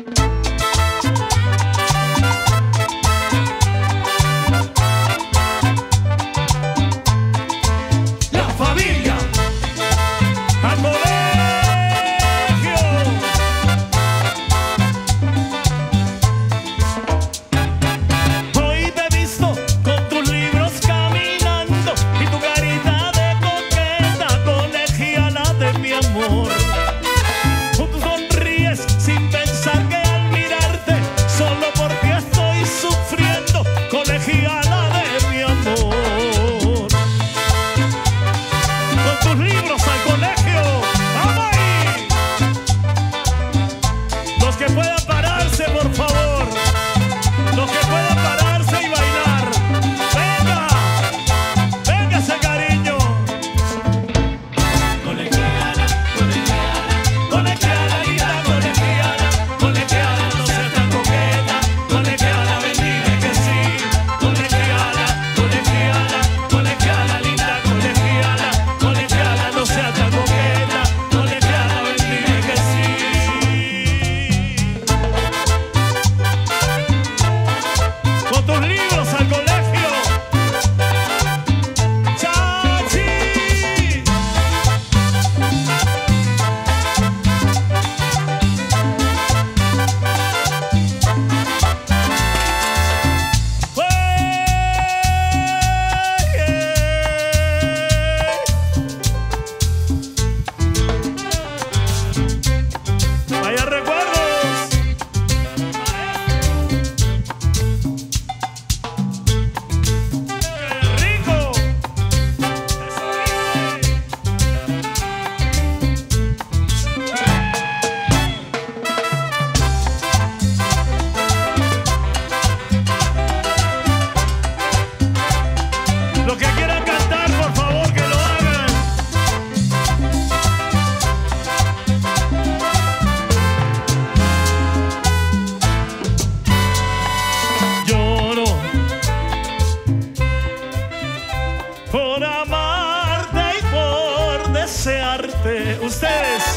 Ustedes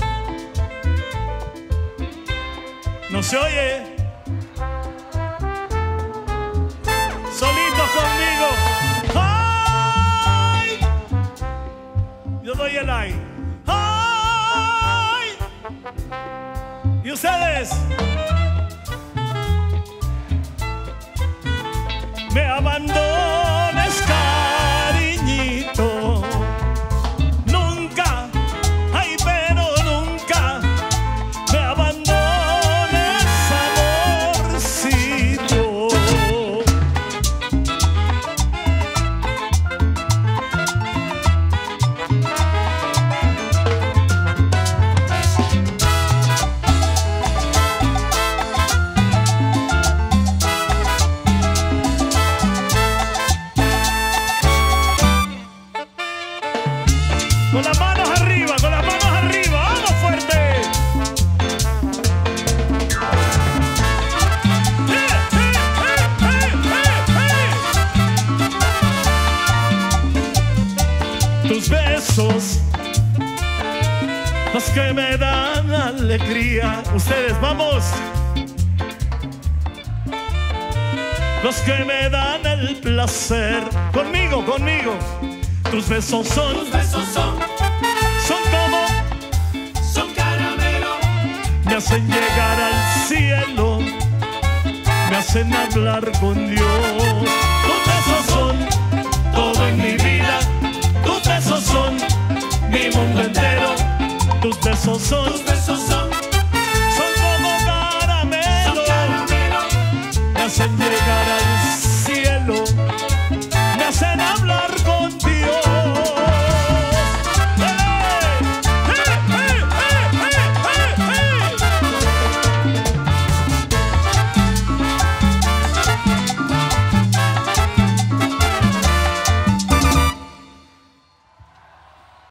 no se oye. Solitos conmigo. ¡Ay! Yo doy el ay. ¡Ay! Y ustedes me abandones, cariñito. Con las manos arriba, vamos fuerte. Tus besos, los que me dan alegría. Ustedes, vamos. Los que me dan el placer. Conmigo, conmigo. Tus besos son como, son caramelo. me hacen llegar al cielo, me hacen hablar con Dios. Tus besos son todo en mi vida, tus besos son mi mundo entero, tus besos son